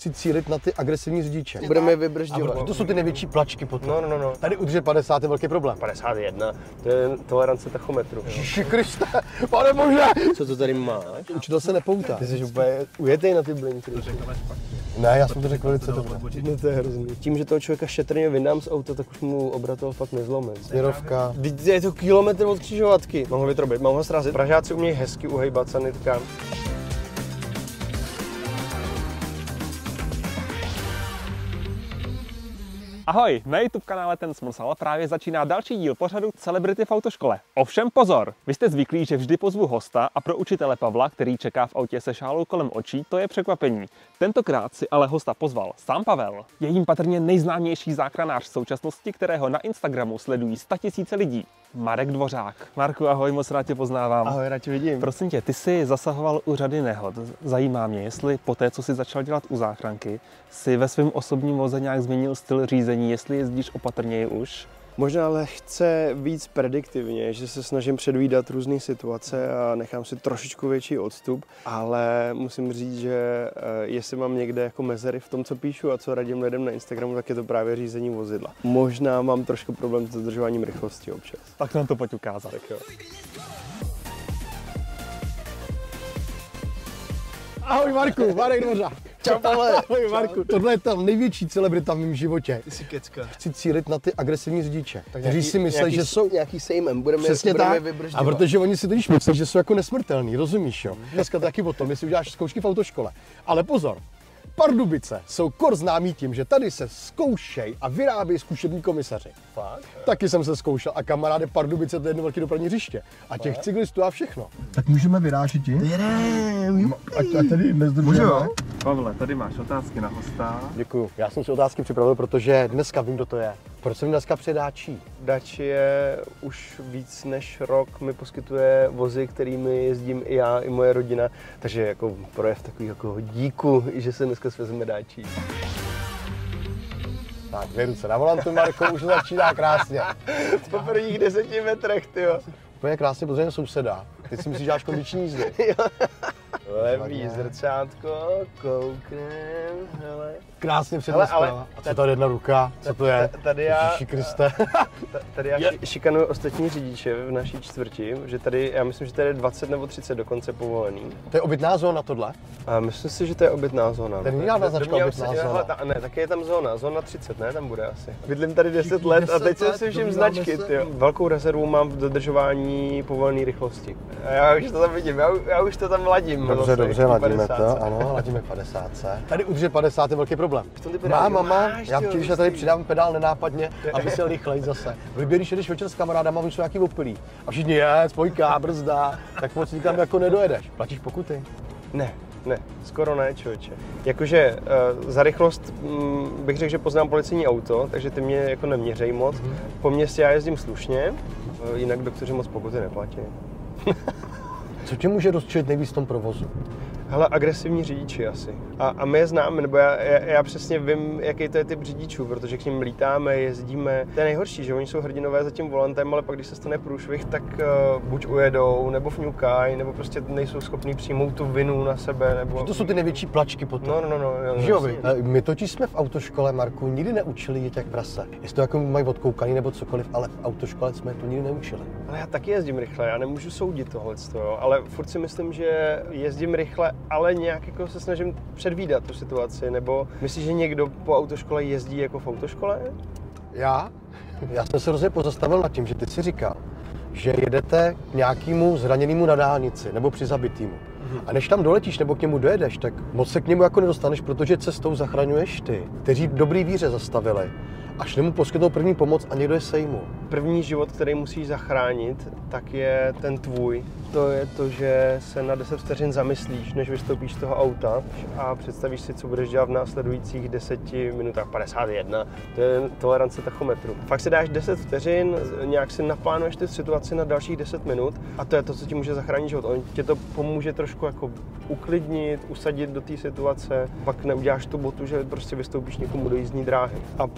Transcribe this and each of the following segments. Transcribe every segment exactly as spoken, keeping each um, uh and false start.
chci cílit na ty agresivní řidiče. Budeme je vybržďovat. To jsou ty největší plačky potom. No, no, no. Tady udržet padesát je velký problém. padesát jedna, to je tolerance tachometru. Ježiši Kriste, pane bože! Co to tady máš? Učitel se nepoutá. Ty jsi úplně ujetej na ty blinky. Ne, já jsem to řekl velice dobře. No to je hrozný. Tím, že toho člověka šetrně vydám z auta, tak už mu obratel fakt nezlomím. Směrovka. Vždyť je to kilometr od křižovatky. Mám ho vytrobit, mám ho srazit. Pražáci umějí hezky uhejbat sanitkám. Ahoj, na YouTube kanále Ten Smrsl právě začíná další díl pořadu Celebrity v autoškole. Ovšem pozor, vy jste zvyklí, že vždy pozvu hosta a pro učitele Pavla, který čeká v autě se šálou kolem očí, to je překvapení. Tentokrát si ale hosta pozval sám Pavel. Je jím patrně nejznámější záchranář v současnosti, kterého na Instagramu sledují statisíce lidí. Marek Dvořák. Marku, ahoj, moc rád tě poznávám. Ahoj, rád tě vidím. Prosím tě, ty jsi zasahoval u řady nehod. Zajímá mě, jestli po té, co jsi začal dělat u záchranky, si ve svém osobním voze nějak změnil styl řízení, jestli jezdíš opatrněji už? Možná lehce víc prediktivně, že se snažím předvídat různé situace a nechám si trošičku větší odstup, ale musím říct, že jestli mám někde jako mezery v tom, co píšu a co radím lidem na Instagramu, tak je to právě řízení vozidla. Možná mám trošku problém s dodržováním rychlosti občas. Tak nám to pojď ukázat. Tak jo. Ahoj Marku, Marek Dvořák. Čau Pavle. Ahoj Marku, tohle je ta největší celebrita v mém životě. Ty jsi kecka. Chci cílit na ty agresivní řidiče, kteří nějaký, si myslí, nějaký, že jsou... Nějaký sejmem, budeme, Přesně budeme tak. vybržďovat. A protože oni si totiž myslí, že jsou jako nesmrtelní, rozumíš jo? Dneska taky o tom, jestli uděláš zkoušky v autoškole. Ale pozor, Pardubice jsou kor známí tím, že tady se zkoušej a vyrábějí zkušební komisaři. Fakt? Taky jsem se zkoušel a kamaráde, Pardubice to je jedno velké dopravní hřiště. A těch cyklistů a všechno. Tak můžeme vyrážet ji? Jedem. Ať, ať tady nezdržujeme. Pavle, tady máš otázky na hosta. Děkuju. Já jsem si otázky připravil, protože dneska vím, kdo to je. Proč jsem dneska předáčí? Dacia už víc než rok mi poskytuje vozy, kterými jezdím i já, i moje rodina, takže jako projev takový jako díku, že se dneska svezeme Dacia. Tak, dvě ruce na volantu, Marko, už to začíná krásně. Po prvních deseti metrech, tyjo. Úplně krásně pozdravím souseda. Ty si myslíš, že dáš kondiční jízdy? Levý zrcátko, kouknem, hele. Krásně Hele, přednes ale- A co tady jedna ruka? Co to je? Tady já, Ježiši Kriste. ta- tady já ši- šikanuju ostatní řidiče v naší čtvrti, že tady, já myslím, že tady je dvacet nebo třicet dokonce povolený. To je obytná zóna tohle? A myslím si, že to je obytná zóna. Tady není žádná značka Domnívám obytná se- zóna. hele, ta- Ne, taky je tam zóna, zóna třicet, ne, tam bude asi. Bydlím tady deset let a teď deset si let, všim domníváme značky, se. tyjo. Velkou rezervu mám v dodržování povolené rychlosti. A já už to tam vidím, já, já už to tam ladím. Dobře, vlastně, dobře, k ladíme padesátce. to, ano, ladíme k padesátce. Tady udržet padesát je velký problém. tom ty Má pedály mama, máš, já tyjo, vždyť, že tady jistý. přidám pedál nenápadně, aby se rychleji zase. Vyběr, když jedeš večer s kamarádama, oni jsou nějaký opilí. A všichni je, spojka, brzda, tak moc nikam jako nedojedeš. Platíš pokuty? Ne, ne, skoro ne, člověče. Jakože uh, za rychlost mm, bych řekl, že poznám policijní auto, takže ty mě jako neměřej moc. Mhm. Po městě já jezdím slušně, uh, jinak doktoři moc pokuty neplatí. Co tě může rozčilit nejvíc v tom provozu? Hele, agresivní řidiči asi. A, a my je známe, nebo já, já, já přesně vím, jaký to je typ řidičů, protože k ním lítáme, jezdíme. To je nejhorší, že oni jsou hrdinové za tím volantem, ale pak když se stane průšvih, tak uh, buď ujedou, nebo fňukají, nebo prostě nejsou schopní přijmout tu vinu na sebe, nebo... To jsou ty největší plačky potom. No, no, no, no. no Že jo, jasně. vy? My totiž jsme v autoškole, Marku, nikdy neučili jet jak prase. Jestli to jako mají odkoukaný nebo cokoliv, ale v autoškole jsme to nikdy neučili. Ale já taky jezdím rychle, já nemůžu soudit tohleto, jo, ale furt si myslím, že jezdím rychle, ale nějak jako se snažím předvídat tu situaci, nebo myslíš, že někdo po autoškole jezdí jako v autoškole? Já? Já jsem se hrozně pozastavil nad tím, že ty si říkal, že jedete k nějakému zraněnému na dálnici nebo při zabitýmu. A než tam doletíš nebo k němu dojedeš, tak moc se k němu jako nedostaneš, protože cestou zachraňuješ ty, kteří v dobrý víře zastavili a šli mu poskytnout první pomoc a někdo je sejmu. První život, který musíš zachránit, tak je ten tvůj. To je to, že se na deset vteřin zamyslíš, než vystoupíš z toho auta a představíš si, co budeš dělat v následujících deseti minutách. padesát jedna, to je tolerance tachometru. Fakt si dáš deset vteřin, nějak si naplánuješ ty situaci na dalších deset minut a to je to, co ti může zachránit život. On tě to pomůže trošku jako uklidnit, usadit do té situace, pak neuděláš tu botu, že prostě vystoupíš někomu do jízdní dráhy. A pak máš vždycky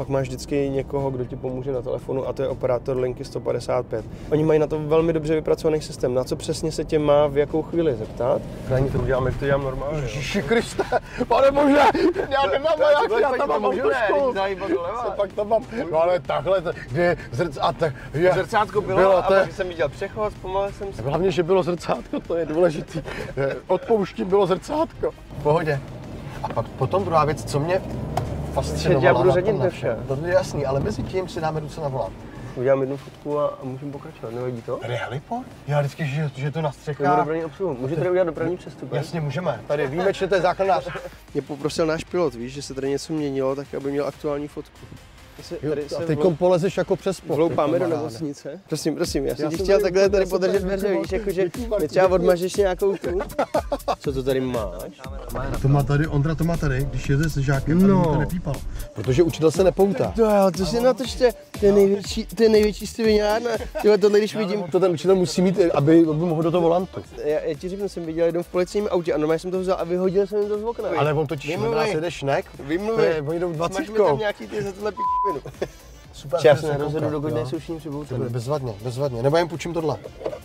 vždycky někoho, kdo ti pomůže na telefonu, a to je operátor linky sto padesát pět. Oni mají na to velmi dobře vypracovaný systém, na co přesně se tě má v jakou chvíli zeptat. Krajně to udělám, jak to dělám normálně. Ježiši Kriste, pane bože, já nemám maják, já tam mám autoškolu. Pak tam mám, no ale takhle, kde zrcátko, Zrcátko bylo, bylo a pak jsem viděl přechod, pomalé jsem se. Hlavně, že bylo zrcátko, to je důležitý. Odpouštím bylo zrcátko. V pohodě. A pak potom druhá věc, co mě fascinovala. Já budu řadit ve vše. To je jasný, ale mezi tím si dáme ruce na volant. Udělám jednu fotku a, a můžeme pokračovat, nevadí to? Tady je heliport? Já vždycky, že, že to na střechách. To dopravní obsluhu. Může tady udělat dopravní přestup? Jasně, můžeme. Tady výjimečně to je záchranář. Mě poprosil náš pilot, víš, že se tady něco měnilo, tak aby měl aktuální fotku. Jo, a teď vlou... polezeš jako přes plot. Vloupáme do nemocnice. Prosím, prosím, já jsem ti chtěl takhle tady podržet dveře, víš, jakože mě třeba odmažeš nějakou tu. Co to tady máš? To má tady, Ondra to má tady, když jede se žákem, no. To nepípal. Protože učitel se nepoutá. To jo, to si natočte, to je největší, to je největší sviňárna. Tyhle, tohle když vidím. To ten učitel musí mít, aby on mohl do toho volantu. Já, já ti řeknu, jsem viděl jednou v policijním autě a normálně jsem to vzal a vyhodil jsem jim to z okna. Ale on totiž nás jede šnek, oni jdou dvacítkou. Máš mi tam nějaký ty za tenhle p***vinu. Super, já se nerozhodu, dokud nejsou všichni připoutaný. Bezvadně, bezvadně. Nebo jim půjčím tohle.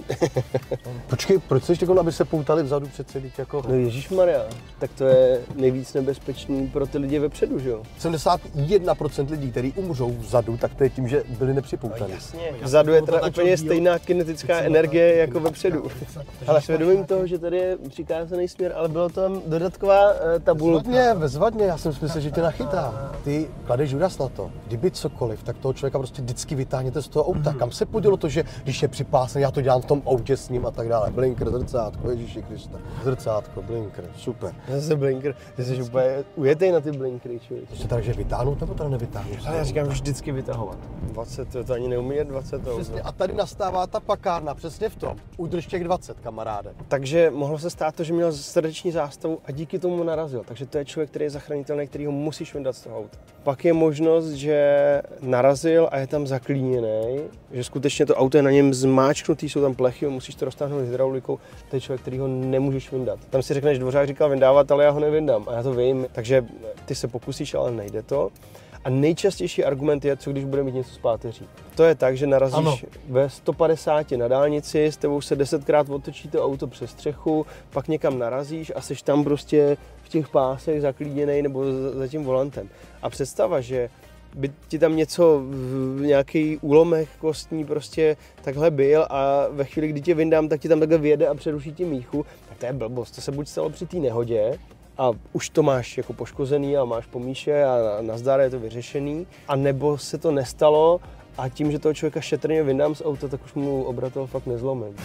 Počkej, proč jsi řekl, aby se poutali vzadu před celý jako... No ježišmarja, tak to je nejvíc nebezpečný pro ty lidi vepředu, že jo? sedmdesát jedna procent lidí, kteří umřou vzadu, tak to je tím, že byli nepřipoutaní. No, jasně. Vzadu je teda úplně stejná kinetická energie jako vepředu. Ale svědomím toho, že tady je přikázaný směr, ale byla tam dodatková uh, tabulka. Bezvadně, bezvadně, já jsem si myslel, že tě nachytá. Ty kladeš důraz na to, kdyby cokoliv, tak toho člověka prostě vždycky vytáhněte z toho auta. Mm-hmm. Kam se podělo to, že když je připásen, já to dělám v tom autě s ním a tak dále. Blinker, zrcátko, Ježíši Kriste. Zrcátko, blinker, super. Zase blinker, ty jsi úplně ujetej na ty blinkery, člověk. To se takže vytáhnout nebo to nevytáhnout? Ale já říkám vždycky vytahovat. dvacet, to, to ani neumí dvacet. Přesně, a tady nastává ta pakárna, přesně v tom. Udrž těch dvacet, kamaráde. Takže mohlo se stát to, že měl srdeční zástavu a díky tomu narazil. Takže to je člověk, který je zachránitelný, který ho musíš vyndat z toho auta. Pak je možnost, že narazil a je tam zaklíněný, že skutečně to auto je na něm zmáčknutý, jsou tam plechy, musíš to roztáhnout hydraulikou, to je člověk, který ho nemůžeš vyndat. Tam si řekneš, Dvořák říkal vyndávat, ale já ho nevyndám a já to vím, takže ty se pokusíš, ale nejde to. A nejčastější argument je, co když bude mít něco s páteří. To je tak, že narazíš ano. ve sto padesát na dálnici, s tebou se desetkrát otočí to auto přes střechu, pak někam narazíš a seš tam prostě v těch pásech zaklíněnej nebo za tím volantem. A představa, že by ti tam něco, nějaký úlomek kostní prostě takhle byl a ve chvíli, kdy tě vyndám, tak ti tam takhle vyjede a přeruší ti míchu, tak to je blbost. To se buď stalo při té nehodě, a už to máš jako poškozený a máš pomíše a nazdar je to vyřešený, a nebo se to nestalo a tím, že toho člověka šetrně vyndám z auta, tak už mu obratel fakt nezlomím.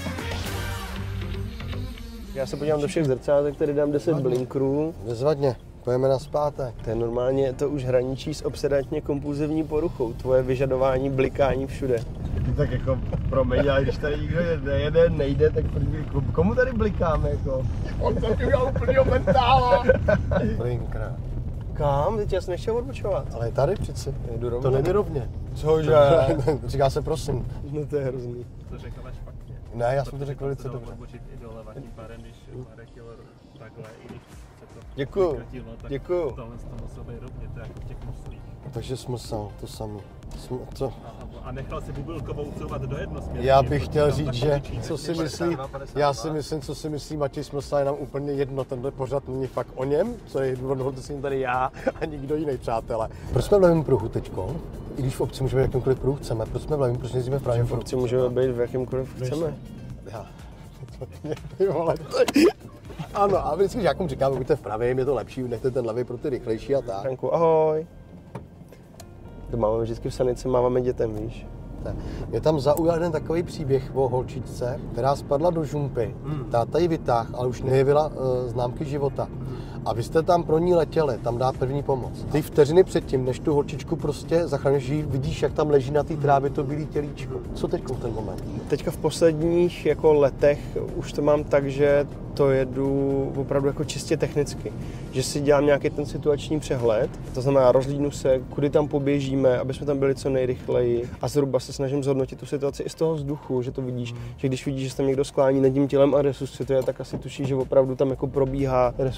Já se podívám do všech zrcátek, tady dám deset blinkrů. Bezvadně, pojeme na zpátek. To je normálně, to už hraničí s obsedantně kompulzivní poruchou, tvoje vyžadování, blikání všude. Tak jako promiň, ale když tady nikdo nejede, nejde, tak komu tady blikáme jako? On to udělal úplnýho mentála. Blinkra. Kam? Teď já jsem nechtěl odbočovat. Ale je tady přeci. Jedu rovně. To není rovně. Cože? Říká se prosím. No to je hrozný. To řekl ale špatně. Ne, já jsem to řekl velice dobře. Odbočit i doleva tím pádem, když Marek jel takhle, i když se to Děkuju. vykratilo, tak Děkuju. tohle to muselo být rovně, to je jako v těch moslích. Takže smysl, to samé. To... A, a nechal si bubilkovou couvat do jednosměrné. Já bych chtěl říct, že co si myslí, já si myslím, co si myslí Matěj Smysl, je nám úplně jedno, tenhle pořad není fakt o něm, co je jedno, to jsem tady já a nikdo jiný, přátelé. Proč jsme v levém pruhu teďko? I když v obci můžeme v jakýmkoliv pruhu chceme, proč jsme v levém, proč nejdříve v pravém pruhu? V obci můžeme být v jakýmkoliv chceme. Já. Ano, a vždycky žákům říkáme, buďte v pravém, je to lepší, nechte ten levý pro ty rychlejší a tak. Franku, ahoj. To máme vždycky v sanici, máváme dětem, víš. Mě tam zaujal jeden takový příběh o holčičce, která spadla do žumpy. Hmm. Táta ji vytáhl, ale už nejevila uh, známky života. Hmm. A vy jste tam pro ní letěli, tam dá první pomoc. Ty vteřiny předtím, než tu holčičku prostě zachráníš, vidíš, jak tam leží na té trávě to bílé tělíčko. Co teď v ten moment? Teďka v posledních jako letech už to mám tak, že to jedu opravdu jako čistě technicky. Že si dělám nějaký ten situační přehled, to znamená rozhlídnu se, kudy tam poběžíme, aby jsme tam byli co nejrychleji, a zhruba se snažím zhodnotit tu situaci i z toho vzduchu, že to vidíš, mm. že když vidíš, že se tam někdo sklání nad tím tělem a resuscituje, tak asi tušíš, že opravdu tam jako probíhá resuscitace,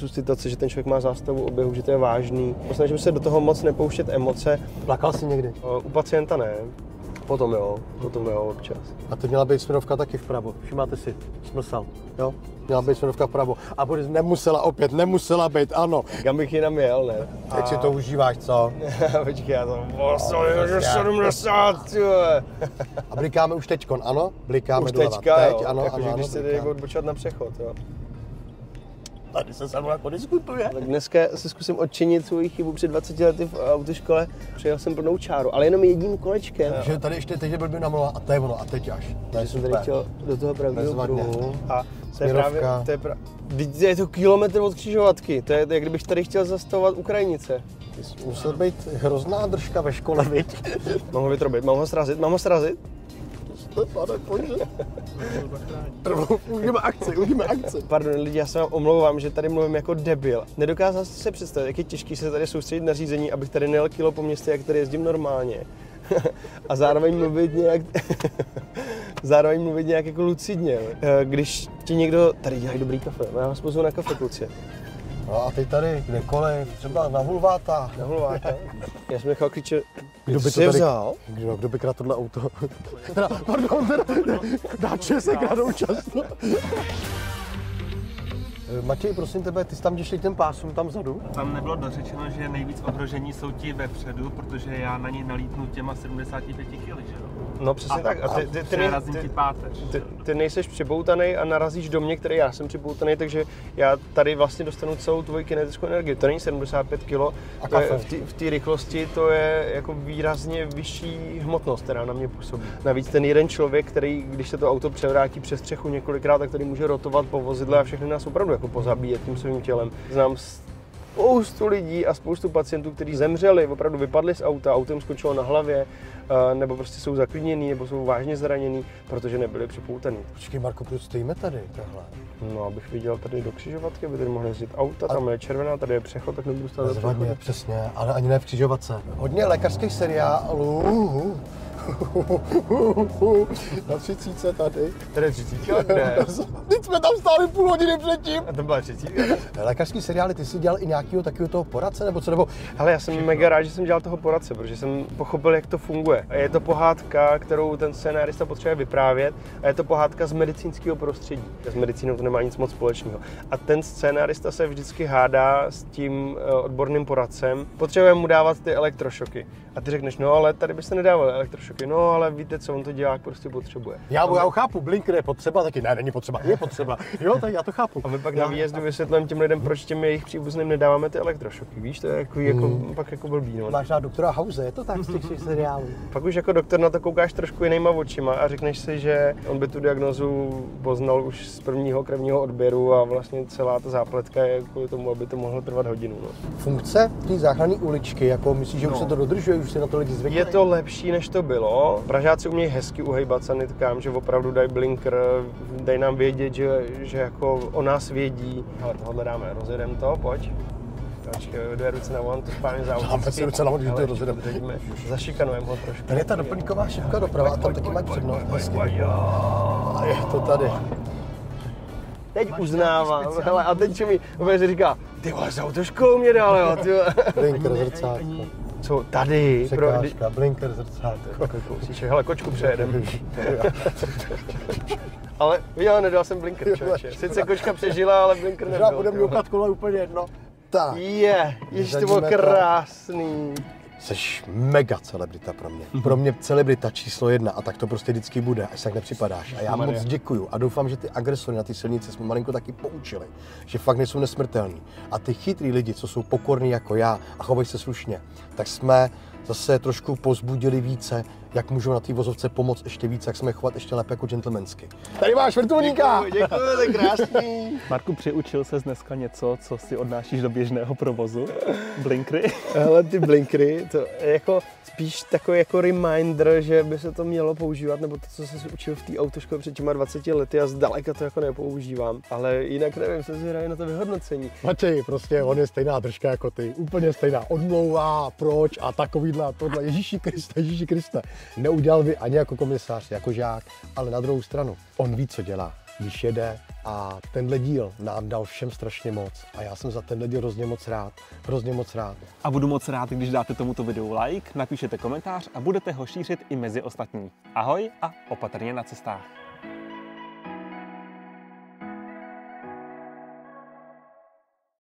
že ten člověk má zástavu oběhu, že to je vážný. Snažím se do toho moc nepouštět emoce. Plakal jsi někdy? U pacienta ne. Potom jo, potom jo, občas. A to měla být směrovka taky vpravo. Všimáte si, smrsal, jo? Měla být směrovka vpravo. A bude nemusela opět, nemusela být, ano. Kam bych jinam jel, ne? Teď si to užíváš, co? Počkej, já to sedmdesát, A blikáme už teďkon, ano? Blikáme už doleva. teďka, Teď, jo. ano, Jakože ano, když ano, se jde jako odbočovat na přechod, jo. Tady se se mnou jako diskutuje. Tak dneska se zkusím odčinit svoji chybu před dvaceti lety v autoškole. Přijel jsem plnou čáru, ale jenom jedním kolečkem. Že tady ještě teď je blbě namluvá a to je ono, a teď až. To je jsem tady super. chtěl do toho pravého Bezvadně. pruhu. A to je Směrovka. právě, to je, pra... Vždyť je to kilometr od křižovatky. To je, jak kdybych tady chtěl zastavovat Ukrajinice. Ty jsi musel být hrozná držka ve škole, viď? Mám ho vytrobit, mám ho srazit, mám ho srazit? Pane bože. Uvidíme akci, uvidíme akci. Pardon lidi, já se vám omlouvám, že tady mluvím jako debil. Nedokázal jsem se představit, jak je těžký se tady soustředit na řízení, abych tady nejel kilo po městě, jak tady jezdím normálně. A zároveň mluvit nějak... zároveň mluvit nějak jako lucidně. Když ti někdo... Tady dělají dobrý kafe, já vás pozvu na kafe, kluci. No a ty tady, kdekoliv, třeba na Hulváta. Na Hulváta. Já jsem nechal klíče... Kdo by to jsi tady... vzal? Kdo, kdo by krát tohle auto? Teda, pardon, teda, dáče se kradou často. Matěj, prosím tebe, ty jsi tam šli ten pásům tam vzadu? Tam nebylo dořečeno, že nejvíc ohrožení jsou ti vepředu, protože já na ně nalítnu těma sedmdesáti pěti kily, že jo? No přesně A, tak. A ty, ty, ty, přerazím ty, ti páteř. ty, ty nejseš připoutanej a narazíš do mě, který já jsem připoutanej, takže já tady vlastně dostanu celou tvoji kinetickou energii. To není sedmdesát pět kilo, A to je, kafe. v té v té rychlosti to je jako výrazně vyšší hmotnost, která na mě působí. Navíc ten jeden člověk, který, když se to auto převrátí přes střechu několikrát, tak tady může rotovat po vozidle a všechny nás opravdu jako pozabíjet tím svým tělem. Znám spoustu lidí a spoustu pacientů, kteří zemřeli, opravdu vypadli z auta, autem skočilo na hlavě, nebo prostě jsou zaklínění, nebo jsou vážně zranění, protože nebyli připoutaný. Počkej, Marko, proč stojíme tady tohle? No, abych viděl tady do křižovatky, aby tady mohli jezdit auta, tam je červená, tady je přechod, tak nebudu stát za Bezvadně, přechodem. přesně, ale ani ne v křižovatce. Hodně lékařských seriálů. Na třicítce tady. Tady je třicítka, kde? Teď jsme tam stáli půl hodiny předtím. A to byla třicítka? Lékařský seriály, ty jsi dělal i nějakého takového toho poradce, nebo co, nebo... Hele, já jsem mega rád, že jsem dělal toho poradce, protože jsem pochopil, jak to funguje. A je to pohádka, kterou ten scénárista potřebuje vyprávět, a je to pohádka z medicínského prostředí. S medicínou to nemá nic moc společného. A ten scénárista se vždycky hádá s tím odborným poradcem. Potřebujeme mu dávat ty elektrošoky. A ty řekneš, no ale tady byste nedávali elektrošoky. No ale víte co, on to dělák prostě potřebuje. Já, já ho chápu, blinker je potřeba, taky ne, není potřeba, je potřeba. Jo, tak já to chápu. A my pak na výjezdu vysvětlujeme těm lidem, proč těm jejich příbuzným nedáváme ty elektrošoky, víš, to je jako, jako, Hmm. pak jako blbý, no. Máš rád doktora House, je to tak z těch seriálů? Pak už jako doktor na to koukáš trošku jinýma očima a řekneš si, že on by tu diagnózu poznal už z prvního krevního odběru a vlastně celá ta zápletka je kvůli tomu, aby to mohlo trvat hodinu, no. Funkce té záchranné uličky, jako myslíš, že už No. se to dodržuje, už si na to lidi zvykli? Je to lepší, než to bylo. Pražáci umějí hezky uhejbat sanitkám, že opravdu dají blinker, dají nám vědět, že, že jako o nás vědí. Ale tohle dáme, rozjedeme to, pojď. Počkej, dvě ruce na volant, to spálně za Dáme si ruce na volant, že to Ale rozjedeme. jdeme, Zašikanujeme ho trošku. Tady je ta doplňková šipka doprava a tam taky mají přednost. Hezky. A je to tady. Teď uznávám, hele, a teď mi opět říká, ty vole, z autoškolu mě dal, jo, ty vole. Blinker, zrcátko. Co, tady? Překážka, blinker, zrcátko. Kousíček, hele, kočku přejedem. Ale viděl, nedal jsem blinker, člověče. Sice kočka přežila, ale blinker nebyl. Možná bude mňoukat kolo úplně jedno. Tak. Je, ježiš, to bylo krásný. Jseš mega celebrita pro mě. Pro mě celebrita číslo jedna a tak to prostě vždycky bude, až tak nepřipadáš. A já moc děkuju a doufám, že ty agresory na ty silnici jsme malinko taky poučili, že fakt nejsou nesmrtelní. A ty chytrý lidi, co jsou pokorní jako já a chovají se slušně, tak jsme zase trošku pozbudili více, jak můžou na té vozovce pomoct ještě víc, jak jsme chovat ještě lépe jako gentlemansky. Tady máš vrtulníka! Děkuju, děkuju, to je krásný. Marku, přiučil ses dneska něco, co si odnášíš do běžného provozu? Blinkry? Hele, ty blinkry, to je jako spíš takový jako reminder, že by se to mělo používat, nebo to, co jsem si učil v té autoškole před těma dvaceti lety a zdaleka to jako nepoužívám. Ale jinak nevím, se zvědají na to vyhodnocení. Matěj, prostě on je stejná držka jako ty, úplně stejná, odmlouvá, proč a takovýhle a tohle. Ježíši Kriste, Ježíši Kriste. Neudělal by ani jako komisář, jako žák, ale na druhou stranu, on ví, co dělá. když jede. A tenhle díl nám dal všem strašně moc. A já jsem za tenhle díl hrozně moc rád. Hrozně moc rád. A budu moc rád, když dáte tomuto videu like, napíšete komentář a budete ho šířit i mezi ostatní. Ahoj a opatrně na cestách.